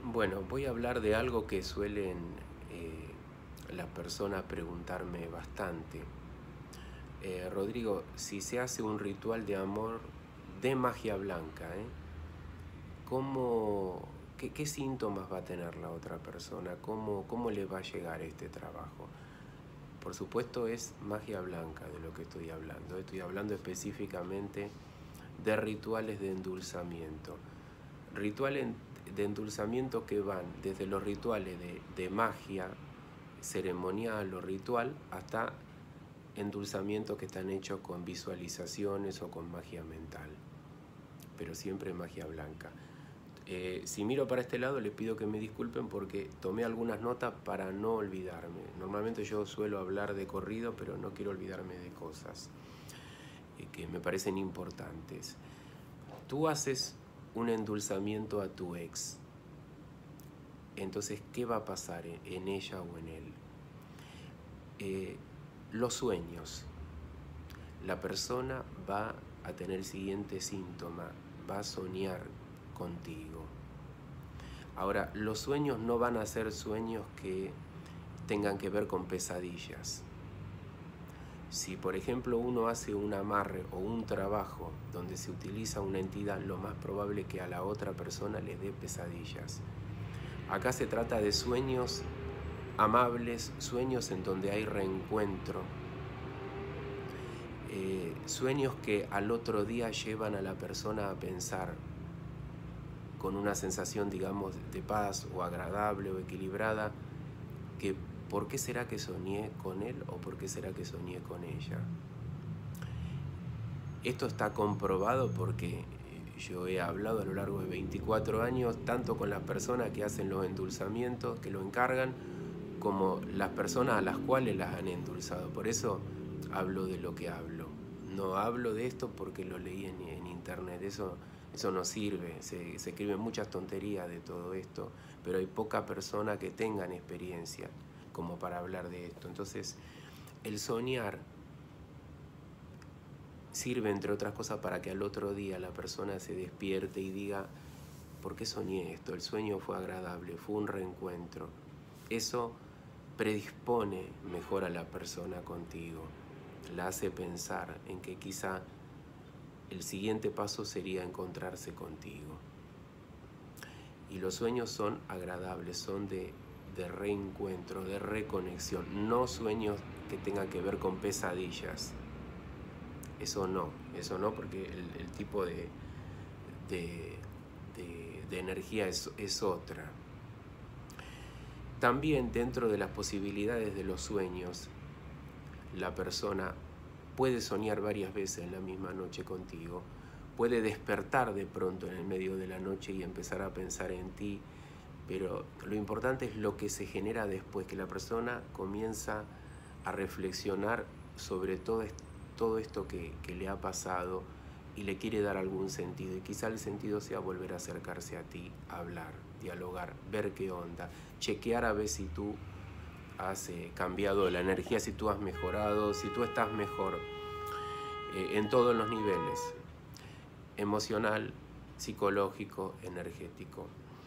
Bueno, voy a hablar de algo que suelen las personas preguntarme bastante. Rodrigo, si se hace un ritual de amor de magia blanca, ¿qué síntomas va a tener la otra persona? ¿Cómo le va a llegar este trabajo? Por supuesto es magia blanca de lo que estoy hablando. Estoy hablando específicamente de rituales de endulzamiento. Rituales de endulzamiento que van desde los rituales de magia ceremonial o ritual hasta endulzamientos que están hechos con visualizaciones o con magia mental, pero siempre magia blanca. Si miro para este lado les pido que me disculpen porque tomé algunas notas para no olvidarme. Normalmente yo suelo hablar de corrido, pero no quiero olvidarme de cosas que me parecen importantes. Tú haces un endulzamiento a tu ex. Entonces, ¿qué va a pasar en ella o en él? Los sueños. La persona va a tener el siguiente síntoma, va a soñar contigo. Ahora, los sueños no van a ser sueños que tengan que ver con pesadillas. Si, por ejemplo, uno hace un amarre o un trabajo donde se utiliza una entidad, lo más probable es que a la otra persona le dé pesadillas. Acá se trata de sueños amables, sueños en donde hay reencuentro, sueños que al otro día llevan a la persona a pensar con una sensación, digamos, de paz o agradable o equilibrada, que ¿por qué será que soñé con él o por qué será que soñé con ella? Esto está comprobado porque yo he hablado a lo largo de 24 años, tanto con las personas que hacen los endulzamientos, que lo encargan, como las personas a las cuales las han endulzado. Por eso hablo de lo que hablo. No hablo de esto porque lo leí en internet, eso no sirve. Se escriben muchas tonterías de todo esto, pero hay poca persona que tengan experiencia como para hablar de esto. Entonces, el soñar sirve, entre otras cosas, para que al otro día la persona se despierte y diga, ¿por qué soñé esto? El sueño fue agradable, fue un reencuentro. Eso predispone mejor a la persona contigo, la hace pensar en que quizá el siguiente paso sería encontrarse contigo. Y los sueños son agradables, son de reencuentro, de reconexión, no sueños que tengan que ver con pesadillas. Eso no, porque el tipo de energía es otra. También dentro de las posibilidades de los sueños, la persona puede soñar varias veces en la misma noche contigo, puede despertar de pronto en el medio de la noche y empezar a pensar en ti, pero lo importante es lo que se genera después, que la persona comienza a reflexionar sobre todo esto que le ha pasado y le quiere dar algún sentido, y quizá el sentido sea volver a acercarse a ti, hablar, dialogar, ver qué onda, chequear a ver si tú has cambiado la energía, si tú has mejorado, si tú estás mejor en todos los niveles, emocional, psicológico, energético.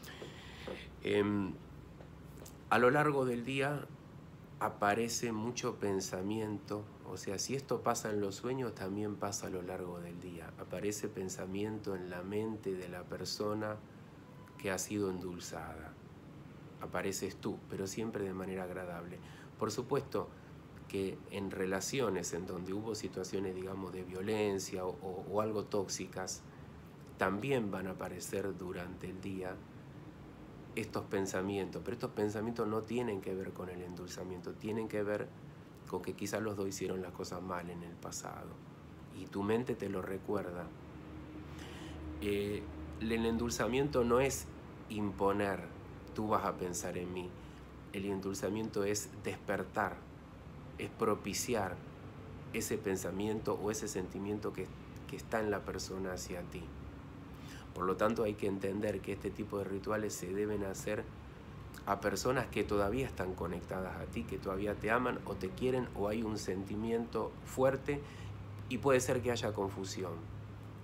A lo largo del día aparece mucho pensamiento, o sea, si esto pasa en los sueños, también pasa a lo largo del día. Aparece pensamiento en la mente de la persona que ha sido endulzada. Apareces tú, pero siempre de manera agradable. Por supuesto que en relaciones en donde hubo situaciones, digamos, de violencia o algo tóxicas, también van a aparecer durante el día estos pensamientos, pero estos pensamientos no tienen que ver con el endulzamiento, tienen que ver con que quizás los dos hicieron las cosas mal en el pasado y tu mente te lo recuerda. El endulzamiento no es imponer, tú vas a pensar en mí. El endulzamiento es despertar, es propiciar ese pensamiento o ese sentimiento que está en la persona hacia ti. Por lo tanto, hay que entender que este tipo de rituales se deben hacer a personas que todavía están conectadas a ti, que todavía te aman o te quieren, o hay un sentimiento fuerte y puede ser que haya confusión.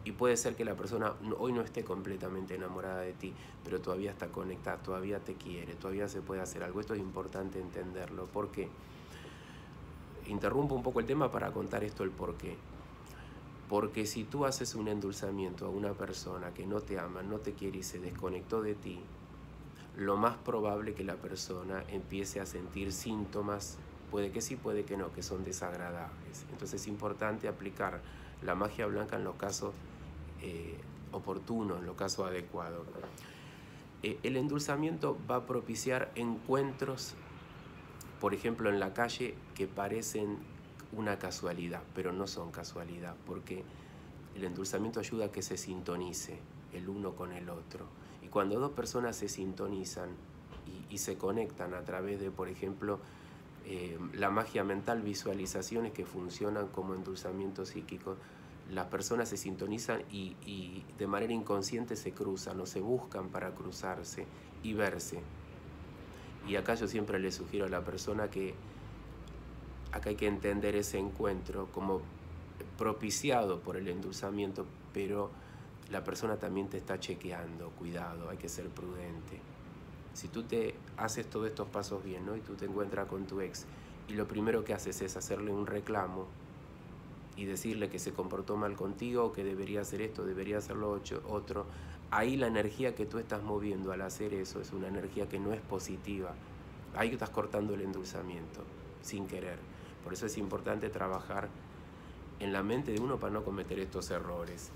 Y puede ser que la persona hoy no esté completamente enamorada de ti, pero todavía está conectada, todavía te quiere, todavía se puede hacer algo. Esto es importante entenderlo. ¿Por qué? Interrumpo un poco el tema para contar esto el por qué. Porque si tú haces un endulzamiento a una persona que no te ama, no te quiere y se desconectó de ti, lo más probable que la persona empiece a sentir síntomas, puede que sí, puede que no, que son desagradables. Entonces es importante aplicar la magia blanca en los casos oportunos, en los casos adecuados. El endulzamiento va a propiciar encuentros, por ejemplo, en la calle, que parecen una casualidad, pero no son casualidad, porque el endulzamiento ayuda a que se sintonice el uno con el otro. Y cuando dos personas se sintonizan y se conectan a través de, por ejemplo, la magia mental, visualizaciones que funcionan como endulzamiento psíquico, las personas se sintonizan y de manera inconsciente se cruzan o se buscan para cruzarse y verse. Y acá yo siempre le sugiero a la persona que acá hay que entender ese encuentro como propiciado por el endulzamiento, pero la persona también te está chequeando, cuidado, hay que ser prudente. Si tú te haces todos estos pasos bien, ¿no? Y tú te encuentras con tu ex y lo primero que haces es hacerle un reclamo y decirle que se comportó mal contigo, que debería hacer esto, debería hacerlo otro, ahí la energía que tú estás moviendo al hacer eso es una energía que no es positiva. Ahí estás cortando el endulzamiento, sin querer. Por eso es importante trabajar en la mente de uno para no cometer estos errores.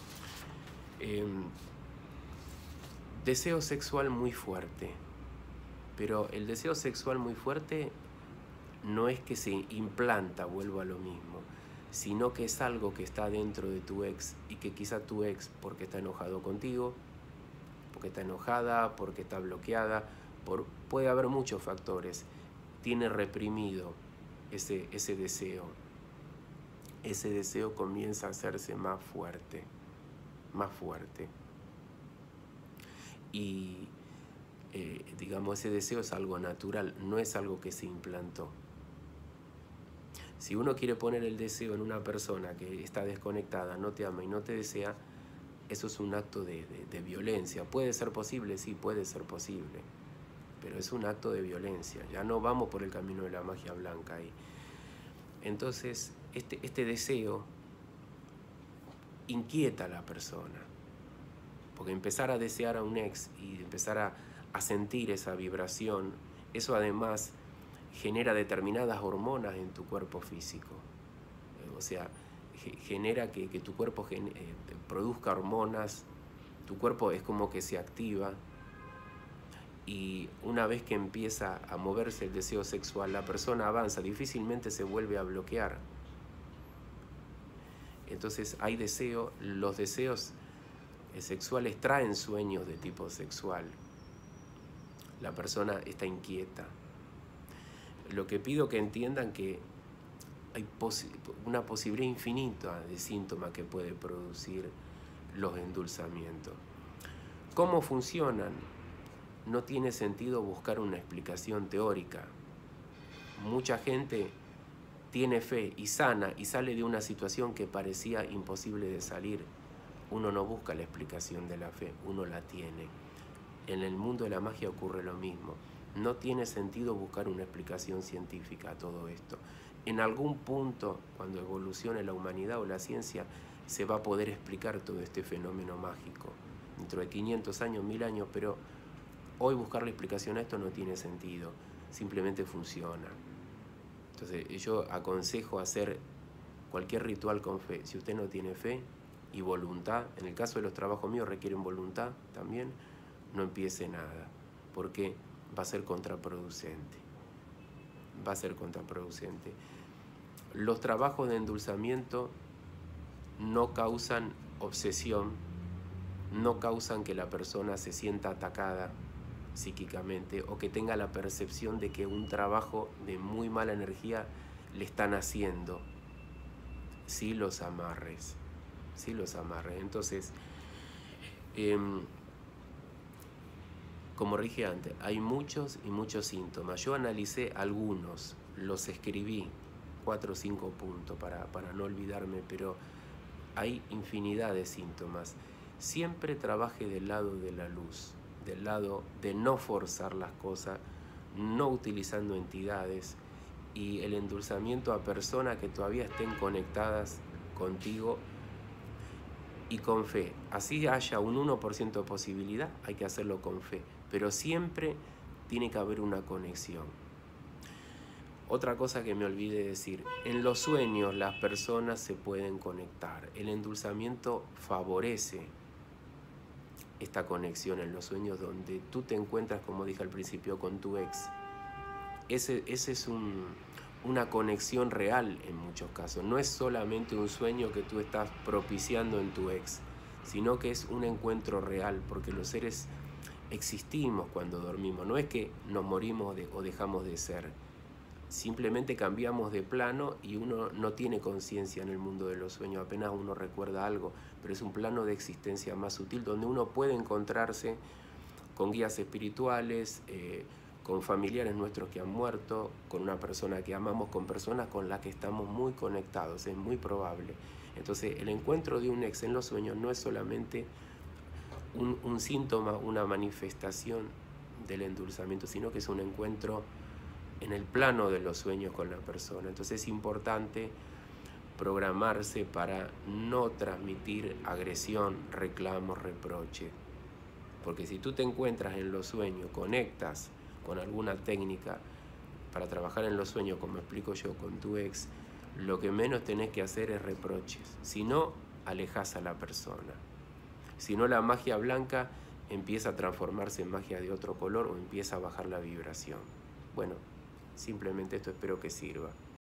Deseo sexual muy fuerte, pero el deseo sexual muy fuerte no es que se implanta, vuelvo a lo mismo, sino que es algo que está dentro de tu ex y que quizá tu ex, porque está enojado contigo, porque está enojada, porque está bloqueada, puede haber muchos factores, tiene reprimido ese deseo. Ese deseo comienza a hacerse más fuerte, más fuerte. Y digamos, ese deseo es algo natural, no es algo que se implantó. Si uno quiere poner el deseo en una persona que está desconectada, no te ama y no te desea, eso es un acto de violencia. ¿Puede ser posible? Sí, puede ser posible, pero es un acto de violencia. Ya no vamos por el camino de la magia blanca ahí. Entonces, este deseo inquieta a la persona, porque empezar a desear a un ex y empezar a sentir esa vibración, eso además genera determinadas hormonas en tu cuerpo físico. O sea, genera que tu cuerpo produzca hormonas, tu cuerpo es como que se activa, y una vez que empieza a moverse el deseo sexual, la persona avanza, difícilmente se vuelve a bloquear. Entonces hay deseo, los deseos sexuales traen sueños de tipo sexual. La persona está inquieta. Lo que pido que entiendan que hay una posibilidad infinita de síntomas que puede producir los endulzamientos. ¿Cómo funcionan? No tiene sentido buscar una explicación teórica. Mucha gente tiene fe y sana y sale de una situación que parecía imposible de salir. Uno no busca la explicación de la fe, uno la tiene. En el mundo de la magia ocurre lo mismo. No tiene sentido buscar una explicación científica a todo esto. En algún punto, cuando evolucione la humanidad o la ciencia, se va a poder explicar todo este fenómeno mágico. Dentro de 500 años, 1000 años, pero hoy buscarle explicación a esto no tiene sentido. Simplemente funciona. Entonces, yo aconsejo hacer cualquier ritual con fe. Si usted no tiene fe y voluntad, en el caso de los trabajos míos requieren voluntad también, no empiece nada, porque va a ser contraproducente. Va a ser contraproducente. Los trabajos de endulzamiento no causan obsesión, no causan que la persona se sienta atacada psíquicamente o que tenga la percepción de que un trabajo de muy mala energía le están haciendo. Sí los amarres, sí los amarres. Entonces, como dije antes, hay muchos y muchos síntomas. Yo analicé algunos, los escribí, 4 o 5 puntos para no olvidarme, pero hay infinidad de síntomas. Siempre trabaje del lado de la luz, del lado de no forzar las cosas, no utilizando entidades, y el endulzamiento a personas que todavía estén conectadas contigo y con fe. Así haya un 1% de posibilidad, hay que hacerlo con fe, pero siempre tiene que haber una conexión. Otra cosa que me olvidé decir, en los sueños las personas se pueden conectar. El endulzamiento favorece esta conexión en los sueños donde tú te encuentras, como dije al principio, con tu ex. Ese es una conexión real en muchos casos. No es solamente un sueño que tú estás propiciando en tu ex, sino que es un encuentro real, porque los seres existimos cuando dormimos. No es que nos morimos o dejamos de ser. Simplemente cambiamos de plano y uno no tiene conciencia en el mundo de los sueños, apenas uno recuerda algo, pero es un plano de existencia más sutil donde uno puede encontrarse con guías espirituales, con familiares nuestros que han muerto, con una persona que amamos, con personas con las que estamos muy conectados, es muy probable. Entonces el encuentro de un ex en los sueños no es solamente un síntoma, una manifestación del endulzamiento, sino que es un encuentro en el plano de los sueños con la persona. Entonces es importante programarse para no transmitir agresión, reclamos, reproche. Porque si tú te encuentras en los sueños, conectas con alguna técnica para trabajar en los sueños, como explico yo, con tu ex, lo que menos tenés que hacer es reproches. Si no, alejás a la persona. Si no, la magia blanca empieza a transformarse en magia de otro color o empieza a bajar la vibración. Bueno, simplemente esto espero que sirva.